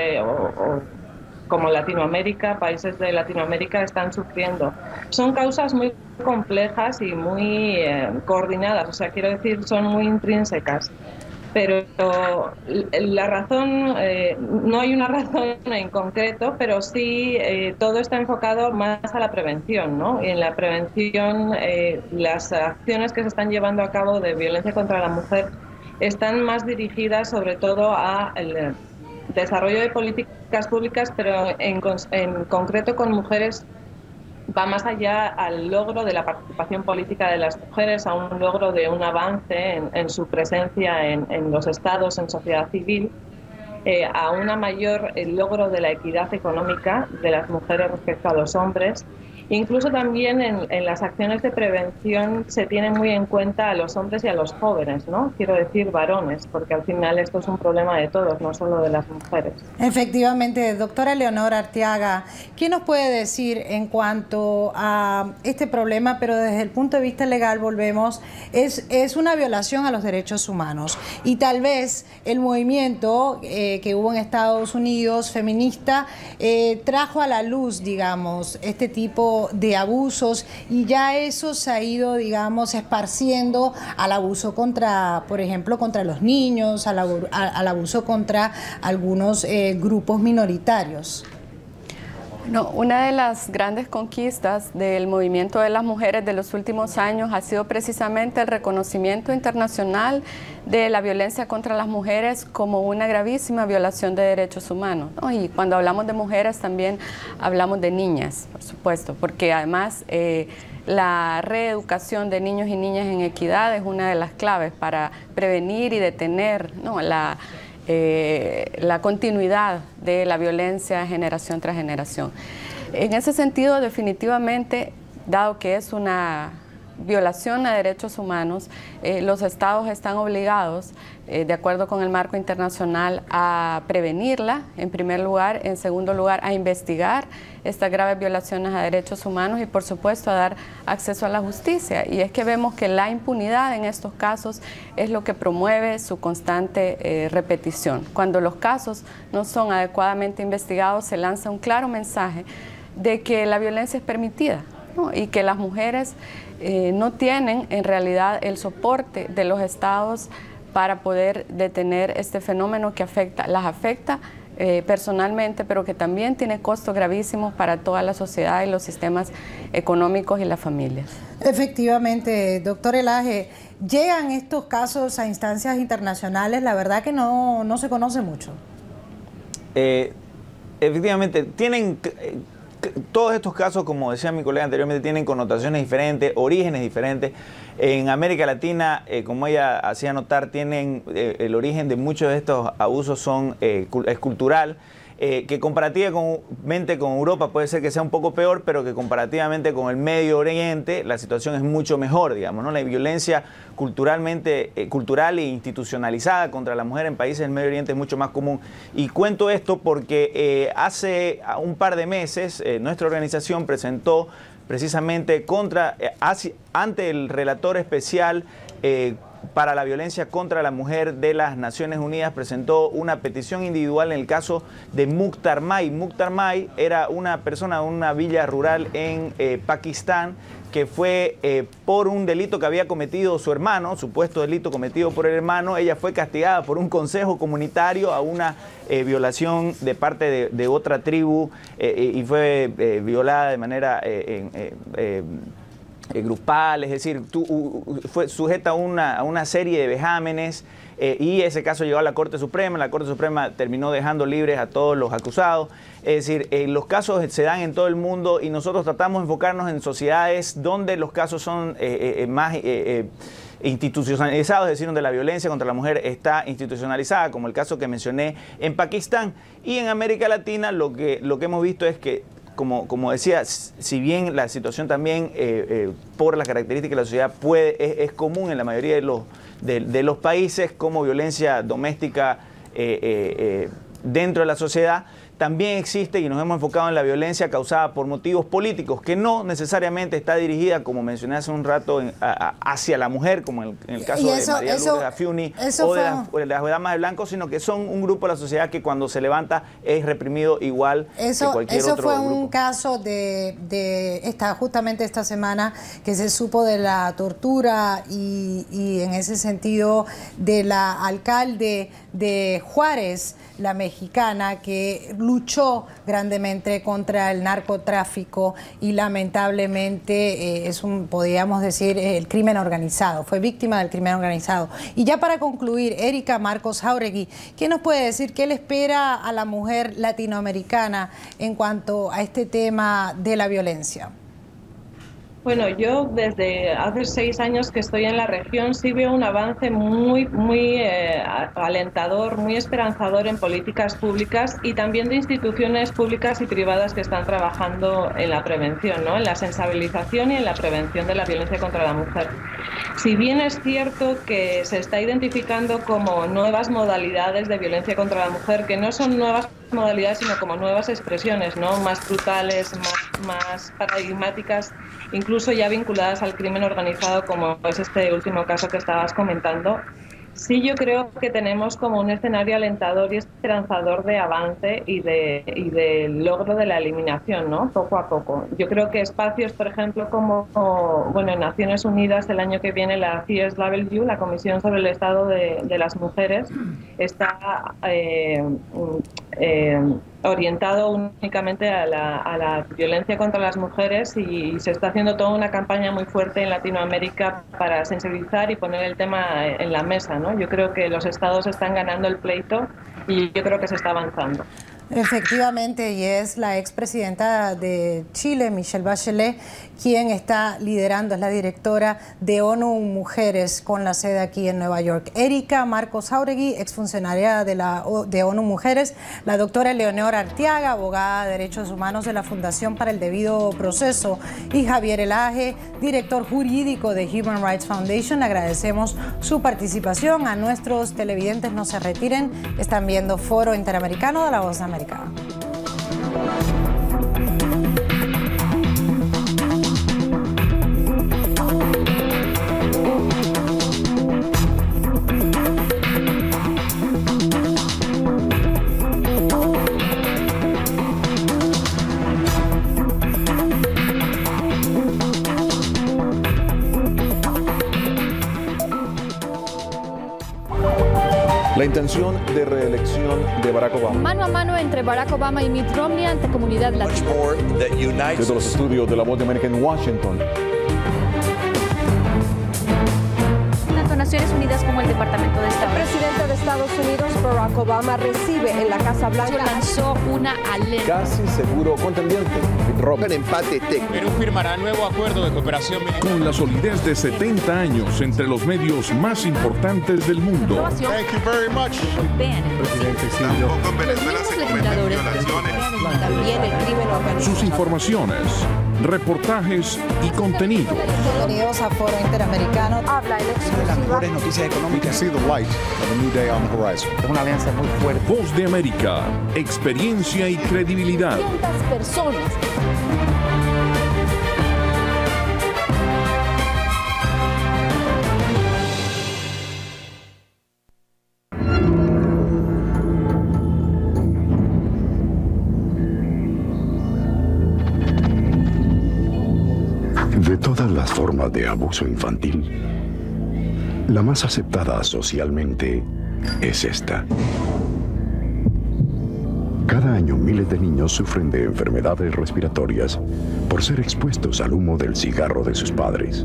como Latinoamérica, países de Latinoamérica están sufriendo. Son causas muy complejas y muy coordinadas, o sea, quiero decir, son muy intrínsecas. Pero la razón, no hay una razón en concreto, pero sí todo está enfocado más a la prevención, ¿no? Y en la prevención, las acciones que se están llevando a cabo de violencia contra la mujer están más dirigidas sobre todo a el desarrollo de políticas públicas, pero en concreto con mujeres va más allá al logro de la participación política de las mujeres, a un logro de un avance en su presencia en los estados, en sociedad civil, a una mayor logro de la equidad económica de las mujeres respecto a los hombres. Incluso también en las acciones de prevención se tiene muy en cuenta a los hombres y a los jóvenes, ¿no? Quiero decir varones, porque al final esto es un problema de todos, no solo de las mujeres. Efectivamente, doctora Leonor Arteaga, ¿qué nos puede decir en cuanto a este problema, pero desde el punto de vista legal, volvemos, es una violación a los derechos humanos? Y tal vez el movimiento que hubo en Estados Unidos, feminista, trajo a la luz, digamos, este tipo de abusos, y ya eso se ha ido, digamos, esparciendo al abuso contra, por ejemplo, contra los niños, al abuso contra algunos grupos minoritarios. No, una de las grandes conquistas del movimiento de las mujeres de los últimos años ha sido precisamente el reconocimiento internacional de la violencia contra las mujeres como una gravísima violación de derechos humanos, ¿no? Y cuando hablamos de mujeres también hablamos de niñas, por supuesto, porque además la reeducación de niños y niñas en equidad es una de las claves para prevenir y detener, ¿no?, la continuidad de la violencia generación tras generación. En ese sentido, definitivamente, dado que es una violación a derechos humanos, los estados están obligados, de acuerdo con el marco internacional, a prevenirla, en primer lugar, en segundo lugar, a investigar estas graves violaciones a derechos humanos y, por supuesto, a dar acceso a la justicia. Y es que vemos que la impunidad en estos casos es lo que promueve su constante repetición. Cuando los casos no son adecuadamente investigados, se lanza un claro mensaje de que la violencia es permitida, ¿no?, y que las mujeres no tienen en realidad el soporte de los estados para poder detener este fenómeno que las afecta personalmente, pero que también tiene costos gravísimos para toda la sociedad y los sistemas económicos y las familias. Efectivamente, doctor Elaje, llegan estos casos a instancias internacionales, la verdad que no se conoce mucho. Efectivamente, todos estos casos, como decía mi colega anteriormente, tienen connotaciones diferentes, orígenes diferentes. En América Latina, como ella hacía notar, tienen el origen de muchos de estos abusos es cultural, que comparativamente con Europa puede ser que sea un poco peor, pero que comparativamente con el Medio Oriente la situación es mucho mejor, digamos, ¿no? La violencia cultural e institucionalizada contra la mujer en países del Medio Oriente es mucho más común. Y cuento esto porque hace un par de meses nuestra organización presentó precisamente ante el relator especial para la violencia contra la mujer de las Naciones Unidas, presentó una petición individual en el caso de Mukhtar Mai. Mukhtar Mai era una persona de una villa rural en Pakistán que fue por un delito que había cometido su hermano, supuesto delito cometido por el hermano. Ella fue castigada por un consejo comunitario a una violación de parte de otra tribu y fue violada de manera grupal, es decir, fue sujeta a una serie de vejámenes y ese caso llegó a la Corte Suprema. La Corte Suprema terminó dejando libres a todos los acusados. Es decir, los casos se dan en todo el mundo y nosotros tratamos de enfocarnos en sociedades donde los casos son más institucionalizados, es decir, donde la violencia contra la mujer está institucionalizada, como el caso que mencioné en Pakistán. Y en América Latina lo que hemos visto es que, como decía, si bien la situación también, por las características de la sociedad, es común en la mayoría de los países como violencia doméstica dentro de la sociedad, también existe, y nos hemos enfocado en la violencia causada por motivos políticos, que no necesariamente está dirigida, como mencioné hace un rato, hacia la mujer, como en el caso de María Lourdes Afiuni o de las damas de blanco, sino que son un grupo de la sociedad que cuando se levanta es reprimido igual que cualquier otro grupo. Eso fue un caso justamente esta semana que se supo de la tortura y en ese sentido de la alcalde de Juárez, la mexicana, que luchó grandemente contra el narcotráfico y lamentablemente podríamos decir, el crimen organizado, fue víctima del crimen organizado. Y ya para concluir, Erika Marcos Jáuregui, ¿qué nos puede decir? ¿Qué le espera a la mujer latinoamericana en cuanto a este tema de la violencia? Bueno, yo desde hace 6 años que estoy en la región sí veo un avance muy alentador, muy esperanzador en políticas públicas y también de instituciones públicas y privadas que están trabajando en la prevención, ¿no? En la sensibilización y en la prevención de la violencia contra la mujer. Si bien es cierto que se está identificando como nuevas modalidades de violencia contra la mujer, que no son nuevas modalidades sino como nuevas expresiones, ¿no? Más brutales, más paradigmáticas, incluso ya vinculadas al crimen organizado, como es este último caso que estabas comentando. Sí, yo creo que tenemos como un escenario alentador y esperanzador de avance y de logro de la eliminación, ¿no? Poco a poco. Yo creo que espacios, por ejemplo, como en Naciones Unidas el año que viene la CSW, la Comisión sobre el Estado de las Mujeres, está orientado únicamente a la violencia contra las mujeres y se está haciendo toda una campaña muy fuerte en Latinoamérica para sensibilizar y poner el tema en la mesa, ¿no? Yo creo que los estados están ganando el pleito y yo creo que se está avanzando. Efectivamente, y es la expresidenta de Chile, Michelle Bachelet, quien está liderando, es la directora de ONU Mujeres con la sede aquí en Nueva York. Erika Marcos Jáuregui, exfuncionaria de ONU Mujeres, la doctora Leonor Arteaga, abogada de Derechos Humanos de la Fundación para el Debido Proceso, y Javier Elaje, director jurídico de Human Rights Foundation. Agradecemos su participación. A nuestros televidentes, no se retiren, están viendo Foro Interamericano de la Voz de América. La intención de reelección de Barack Obama. Mano a mano entre Barack Obama y Mitt Romney ante comunidad latina. Desde los estudios de La Voz de América en Washington. Tanto Naciones Unidas como el Departamento de Estado. El presidente de Estados Unidos, Barack Obama, recibe en la Casa Blanca. Lanzó una alerta. Casi seguro contendiente. Un empate técnico. Perú firmará nuevo acuerdo de cooperación militar. Con la solidez de 70 años entre los medios más importantes del mundo. Thank you very much. Presidente Silvio. Tampoco en Venezuela se cometen violaciones. También el crimen organizado. Sus informaciones, reportajes y contenido. Bienvenidos a Foro Interamericano. Habla en exclusiva. Las mejores noticias económicas. See the light of a new day on the horizon. Es una alianza muy fuerte. Voz de América, experiencia y credibilidad. 200 personas. De todas las formas de abuso infantil, la más aceptada socialmente es esta. Cada año miles de niños sufren de enfermedades respiratorias por ser expuestos al humo del cigarro de sus padres.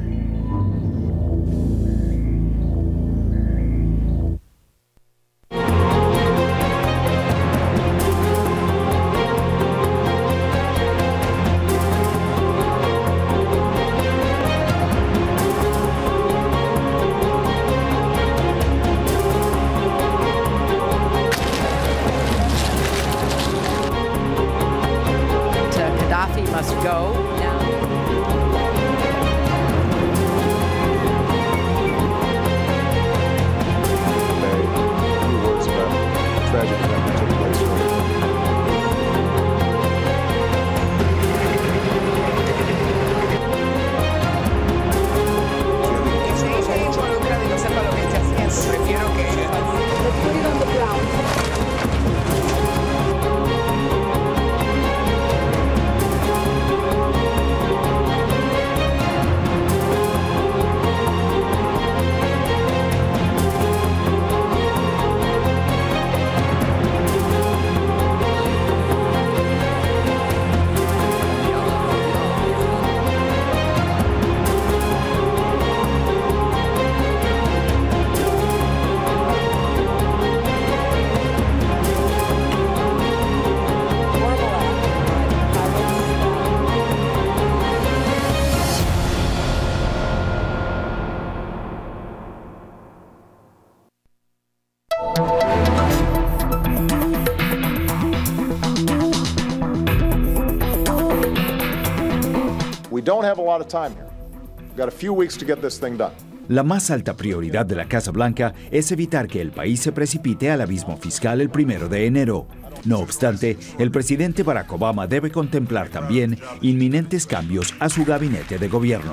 Don't have a lot of time here. We've got a few weeks to get this thing done. La más alta prioridad de la Casa Blanca es evitar que el país se precipite al abismo fiscal el 1 de enero. No obstante, el presidente Barack Obama debe contemplar también inminentes cambios a su gabinete de gobierno.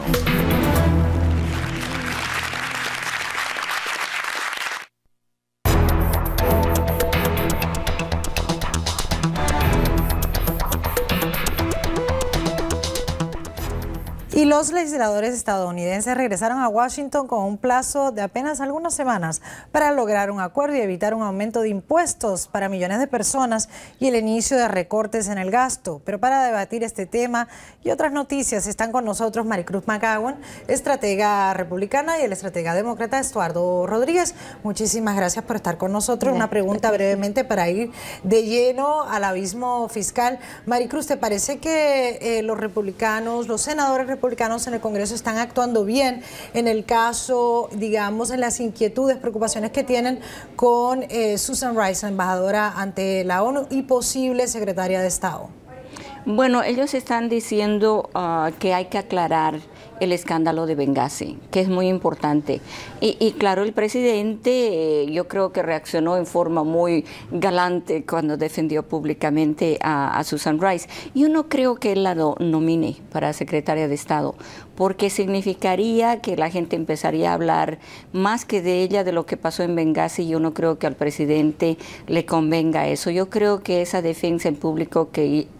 Y los legisladores estadounidenses regresaron a Washington con un plazo de apenas algunas semanas para lograr un acuerdo y evitar un aumento de impuestos para millones de personas y el inicio de recortes en el gasto. Pero para debatir este tema y otras noticias están con nosotros Maricruz McGowan, estratega republicana, y el estratega demócrata Estuardo Rodríguez. Muchísimas gracias por estar con nosotros. Una pregunta brevemente para ir de lleno al abismo fiscal. Maricruz, ¿te parece que los republicanos, los senadores republicanos en el Congreso están actuando bien en el caso, digamos, en las inquietudes, preocupaciones que tienen con Susan Rice, embajadora ante la ONU y posible secretaria de Estado? Bueno, ellos están diciendo que hay que aclarar el escándalo de Benghazi, que es muy importante. Y claro, el presidente yo creo que reaccionó en forma muy galante cuando defendió públicamente a Susan Rice. Yo no creo que él la nomine para secretaria de Estado, porque significaría que la gente empezaría a hablar más que de ella, de lo que pasó en Benghazi. Yo no creo que al presidente le convenga eso. Yo creo que esa defensa en público que hizo de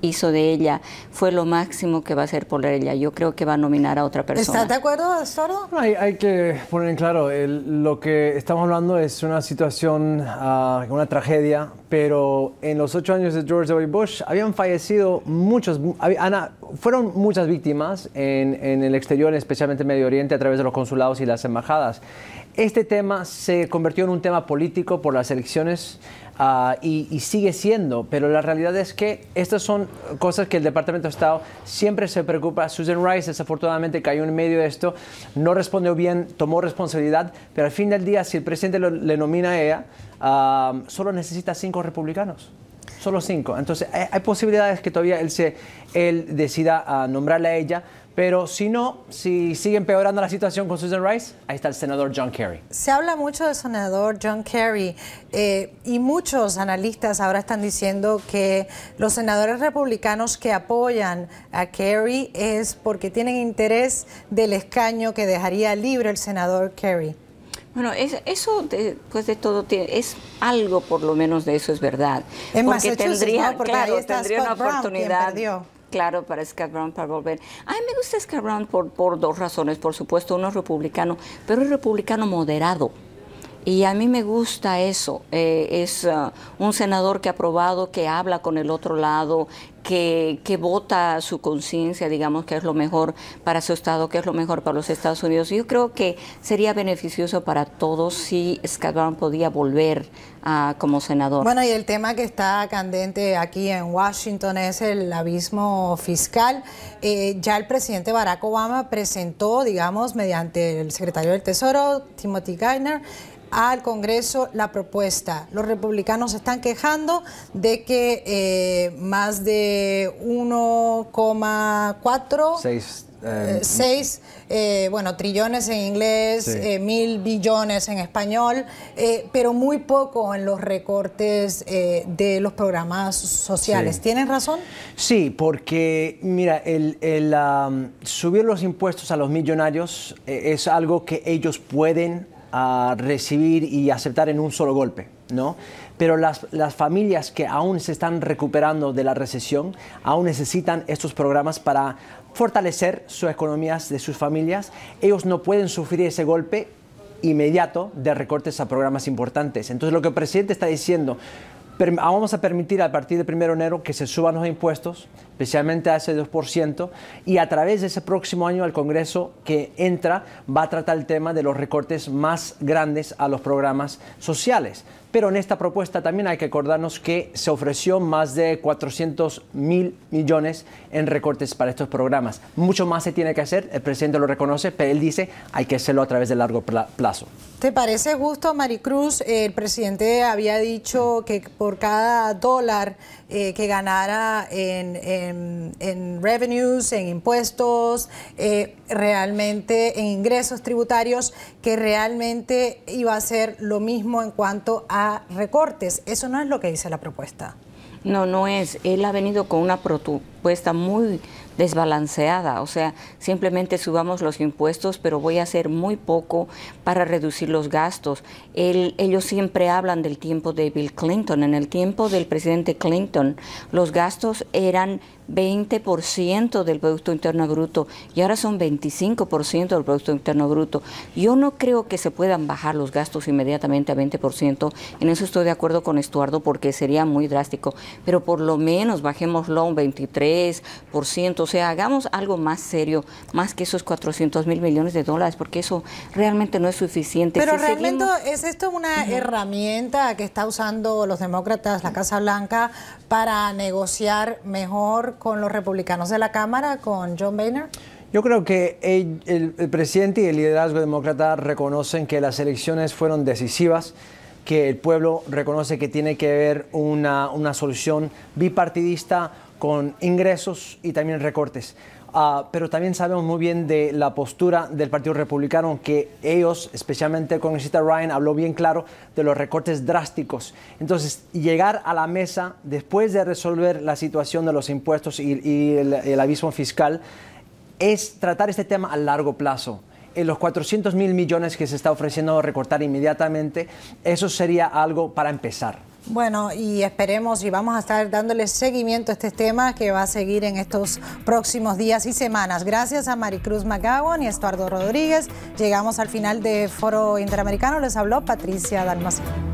ella fue lo máximo que va a hacer por ella. Yo creo que va a nominar a otra persona. ¿Estás de acuerdo, Sordo? Hay que poner en claro, lo que estamos hablando es una situación, una tragedia, pero en los 8 años de George W. Bush habían fallecido fueron muchas víctimas en el exterior, especialmente en Medio Oriente, a través de los consulados y las embajadas. Este tema se convirtió en un tema político por las elecciones y sigue siendo, pero la realidad es que estas son cosas que el Departamento de Estado siempre se preocupa. Susan Rice desafortunadamente cayó en medio de esto, no respondió bien, tomó responsabilidad, pero al fin del día, si el presidente le nomina a ella, solo necesita 5 republicanos. Solo 5. Entonces hay posibilidades que todavía él decida nombrarle a ella. Pero si sigue empeorando la situación con Susan Rice, ahí está el senador John Kerry. Se habla mucho del senador John Kerry y muchos analistas ahora están diciendo que los senadores republicanos que apoyan a Kerry es porque tienen interés del escaño que dejaría libre el senador Kerry. Bueno, eso después de todo es algo, por lo menos de eso es verdad. En porque Massachusetts, tendría, ¿no? Porque claro, ahí está tendría Scott una Brown, oportunidad. quien perdió. Claro, para Scott Brown para volver. A mí me gusta Scott Brown por 2 razones. Por supuesto, uno es republicano, pero es republicano moderado. Y a mí me gusta eso. Es un senador que ha probado, que habla con el otro lado, que vota su conciencia, digamos, que es lo mejor para su estado, que es lo mejor para los Estados Unidos. Yo creo que sería beneficioso para todos si Scott Brown podía volver como senador. Bueno, y el tema que está candente aquí en Washington es el abismo fiscal. Ya el presidente Barack Obama presentó, digamos, mediante el secretario del Tesoro, Timothy Geithner, al Congreso la propuesta. Los republicanos se están quejando de que más de 6 trillones en inglés, sí. 1.000 billones en español, pero muy poco en los recortes de los programas sociales. Sí. ¿Tienen razón? Sí, porque mira, subir los impuestos a los millonarios es algo que ellos pueden recibir y aceptar en un solo golpe, ¿no? Pero las familias que aún se están recuperando de la recesión aún necesitan estos programas para fortalecer sus economías de sus familias. Ellos no pueden sufrir ese golpe inmediato de recortes a programas importantes. Entonces lo que el presidente está diciendo, vamos a permitir a partir del 1 de enero que se suban los impuestos, especialmente a ese 2%, y a través de ese próximo año el Congreso que entra va a tratar el tema de los recortes más grandes a los programas sociales. Pero en esta propuesta también hay que acordarnos que se ofreció más de 400.000 millones en recortes para estos programas. Mucho más se tiene que hacer, el presidente lo reconoce, pero él dice hay que hacerlo a través de largo plazo. ¿Te parece justo, Maricruz? El presidente había dicho que por cada dólar que ganara en revenues, en impuestos, realmente en ingresos tributarios, que realmente iba a ser lo mismo en cuanto a recortes. Eso no es lo que dice la propuesta. No, no es. Él ha venido con una propuesta muy desbalanceada, o sea, simplemente subamos los impuestos, pero voy a hacer muy poco para reducir los gastos. Ellos siempre hablan del tiempo de Bill Clinton. En el tiempo del presidente Clinton, los gastos eran 20% del Producto Interno Bruto y ahora son 25% del Producto Interno Bruto. Yo no creo que se puedan bajar los gastos inmediatamente a 20%. En eso estoy de acuerdo con Estuardo porque sería muy drástico, pero por lo menos bajémoslo a un 23%. O sea, hagamos algo más serio, más que esos 400.000 millones de dólares, porque eso realmente no es suficiente. Pero realmente, ¿es esto una herramienta que está usando los demócratas, la Casa Blanca, para negociar mejor con los republicanos de la Cámara, con John Boehner? Yo creo que el presidente y el liderazgo demócrata reconocen que las elecciones fueron decisivas, que el pueblo reconoce que tiene que haber una solución bipartidista con ingresos y también recortes. Pero también sabemos muy bien de la postura del Partido Republicano, que ellos, especialmente el congresista Ryan, habló bien claro de los recortes drásticos. Entonces, llegar a la mesa después de resolver la situación de los impuestos y el abismo fiscal es tratar este tema a largo plazo. En los 400.000 millones que se está ofreciendo recortar inmediatamente, eso sería algo para empezar. Bueno, y esperemos y vamos a estar dándole seguimiento a este tema que va a seguir en estos próximos días y semanas. Gracias a Maricruz McGowan y Estuardo Rodríguez. Llegamos al final de Foro Interamericano. Les habló Patricia Dalmacén.